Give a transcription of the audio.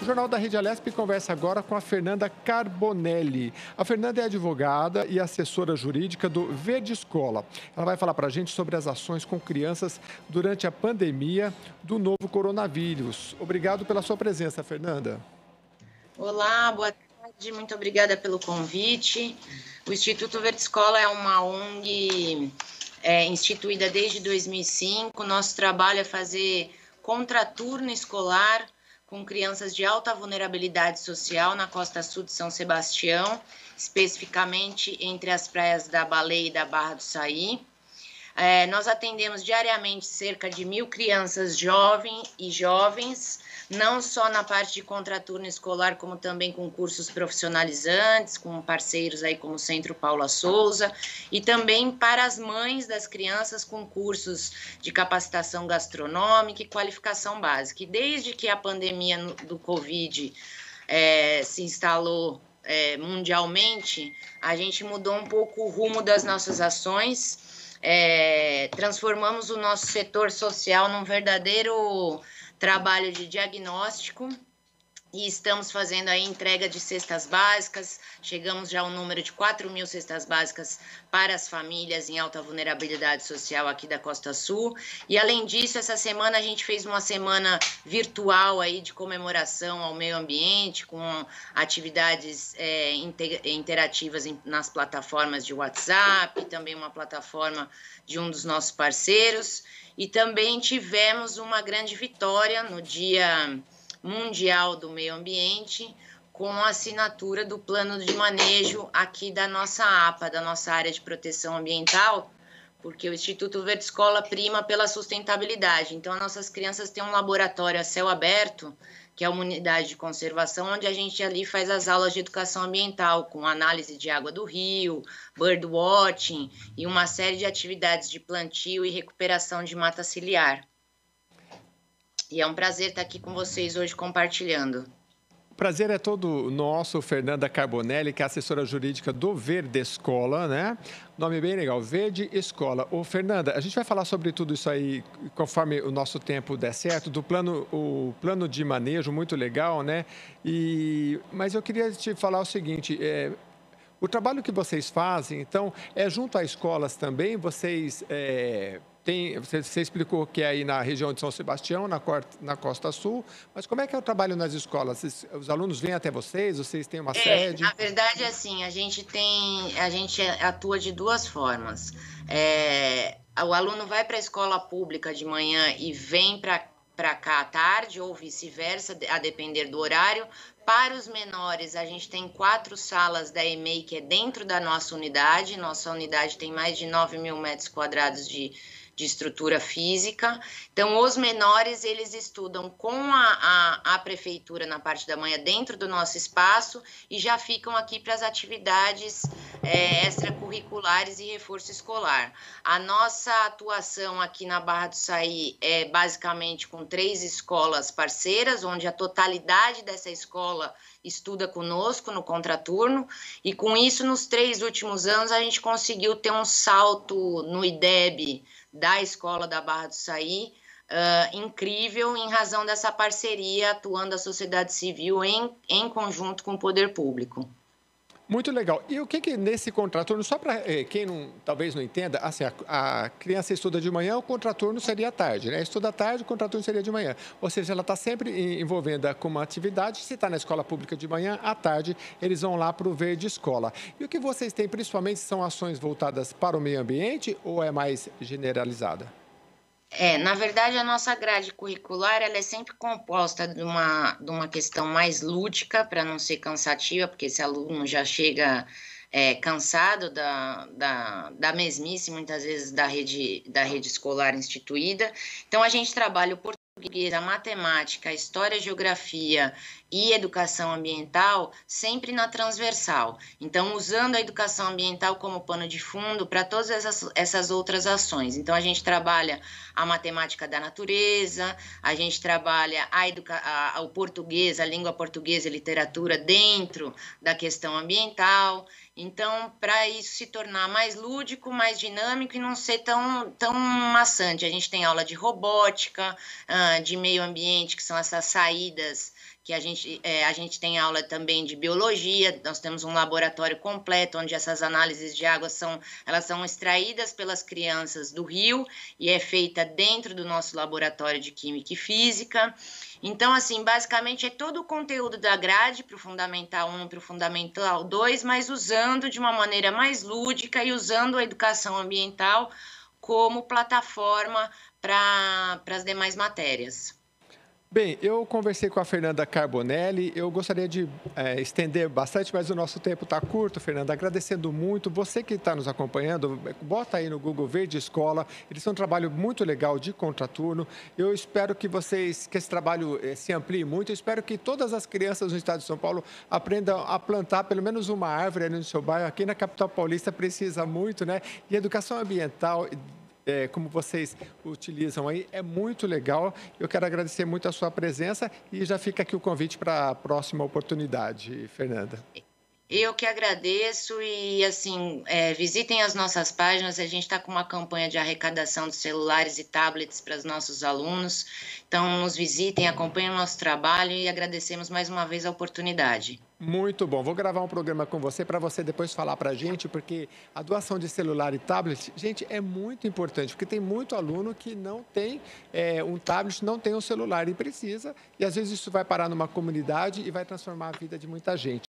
O Jornal da Rede Alesp conversa agora com a Fernanda Carbonelli. A Fernanda é advogada e assessora jurídica do Verde Escola. Ela vai falar para a gente sobre as ações com crianças durante a pandemia do novo coronavírus. Obrigado pela sua presença, Fernanda. Olá, boa tarde, muito obrigada pelo convite. O Instituto Verde Escola é uma ONG instituída desde 2005. Nosso trabalho é fazer contraturno escolar com crianças de alta vulnerabilidade social na costa sul de São Sebastião, especificamente entre as praias da Baleia e da Barra do Saí. Nós atendemos diariamente cerca de 1.000 crianças jovens, não só na parte de contraturno escolar, como também com cursos profissionalizantes, com parceiros aí como o Centro Paula Souza, e também para as mães das crianças com cursos de capacitação gastronômica e qualificação básica. E desde que a pandemia do Covid se instalou mundialmente, a gente mudou um pouco o rumo das nossas ações. Transformamos o nosso setor social num verdadeiro trabalho de diagnóstico e estamos fazendo a entrega de cestas básicas. Chegamos já ao número de 4.000 cestas básicas para as famílias em alta vulnerabilidade social aqui da Costa Sul. E além disso, essa semana a gente fez uma semana virtual aí de comemoração ao meio ambiente, com atividades interativas nas plataformas de WhatsApp, também uma plataforma de um dos nossos parceiros. E também tivemos uma grande vitória no Dia Mundial do Meio Ambiente, com a assinatura do plano de manejo aqui da nossa APA, da nossa área de proteção ambiental, porque o Instituto Verde Escola prima pela sustentabilidade. Então, as nossas crianças têm um laboratório a céu aberto, que é uma unidade de conservação, onde a gente ali faz as aulas de educação ambiental, com análise de água do rio, birdwatching e uma série de atividades de plantio e recuperação de mata ciliar. E é um prazer estar aqui com vocês hoje compartilhando. O prazer é todo nosso, Fernanda Carbonelli, que é assessora jurídica do Verde Escola, né? Nome bem legal, Verde Escola. Ô, Fernanda, a gente vai falar sobre tudo isso aí conforme o nosso tempo der certo, o plano de manejo, muito legal, né? Mas eu queria te falar o seguinte, o trabalho que vocês fazem, então, é junto a escolas também, vocês... Você explicou que é aí na região de São Sebastião, na Costa Sul, mas como é que é o trabalho nas escolas? Os alunos vêm até vocês têm uma sede? Na verdade, assim, a gente atua de duas formas. O aluno vai para a escola pública de manhã e vem para cá à tarde, ou vice-versa, a depender do horário. Para os menores, a gente tem 4 salas da EMEI, que é dentro da nossa unidade. Nossa unidade tem mais de 9.000 metros quadrados de estrutura física. Então, os menores, eles estudam com a prefeitura na parte da manhã dentro do nosso espaço e já ficam aqui para as atividades extracurriculares e reforço escolar. A nossa atuação aqui na Barra do Saí é basicamente com 3 escolas parceiras, onde a totalidade dessa escola estuda conosco no contraturno, e com isso, nos 3 últimos anos, a gente conseguiu ter um salto no IDEB da Escola da Barra do Saí, incrível, em razão dessa parceria atuando a sociedade civil em conjunto com o poder público. Muito legal. E o que nesse contraturno, só para quem talvez não entenda, assim, a criança estuda de manhã, o contraturno seria à tarde, né? Estuda à tarde, o contraturno seria de manhã. Ou seja, ela está sempre envolvida com uma atividade. Se está na escola pública de manhã, à tarde, eles vão lá para o Verde Escola. E o que vocês têm, principalmente, são ações voltadas para o meio ambiente ou é mais generalizada? Na verdade, a nossa grade curricular ela é sempre composta de uma questão mais lúdica, para não ser cansativa, porque esse aluno já chega cansado da mesmice, muitas vezes, da rede escolar instituída. Então, a gente trabalha o português, a matemática, a história, a geografia e educação ambiental sempre na transversal. Então, usando a educação ambiental como pano de fundo para todas essas outras ações. Então, a gente trabalha a matemática da natureza, a gente trabalha o português, a língua portuguesa e literatura dentro da questão ambiental. Então, para isso se tornar mais lúdico, mais dinâmico e não ser tão maçante, a gente tem aula de robótica, de meio ambiente, que são essas saídas que a gente tem aula também de biologia, nós temos um laboratório completo, onde essas análises de água elas são extraídas pelas crianças do rio e é feita dentro do nosso laboratório de Química e Física. Então, assim, basicamente é todo o conteúdo da grade para o Fundamental 1 e para o Fundamental 2, mas usando de uma maneira mais lúdica e usando a educação ambiental como plataforma para as demais matérias. Bem, eu conversei com a Fernanda Carbonelli, eu gostaria de estender bastante, mas o nosso tempo está curto, Fernanda, agradecendo muito. Você que está nos acompanhando, bota aí no Google Verde Escola, eles são um trabalho muito legal de contraturno. Eu espero que esse trabalho se amplie muito, eu espero que todas as crianças no estado de São Paulo aprendam a plantar pelo menos uma árvore ali no seu bairro. Aqui na capital paulista precisa muito, né? E educação ambiental, como vocês utilizam aí, é muito legal. Eu quero agradecer muito a sua presença e já fica aqui o convite para a próxima oportunidade, Fernanda. Eu que agradeço e, assim, visitem as nossas páginas, a gente está com uma campanha de arrecadação de celulares e tablets para os nossos alunos, então nos visitem, acompanhem o nosso trabalho e agradecemos mais uma vez a oportunidade. Muito bom. Vou gravar um programa com você para você depois falar para a gente, porque a doação de celular e tablet, gente, é muito importante, porque tem muito aluno que não tem um tablet, não tem um celular e precisa, e às vezes isso vai parar numa comunidade e vai transformar a vida de muita gente.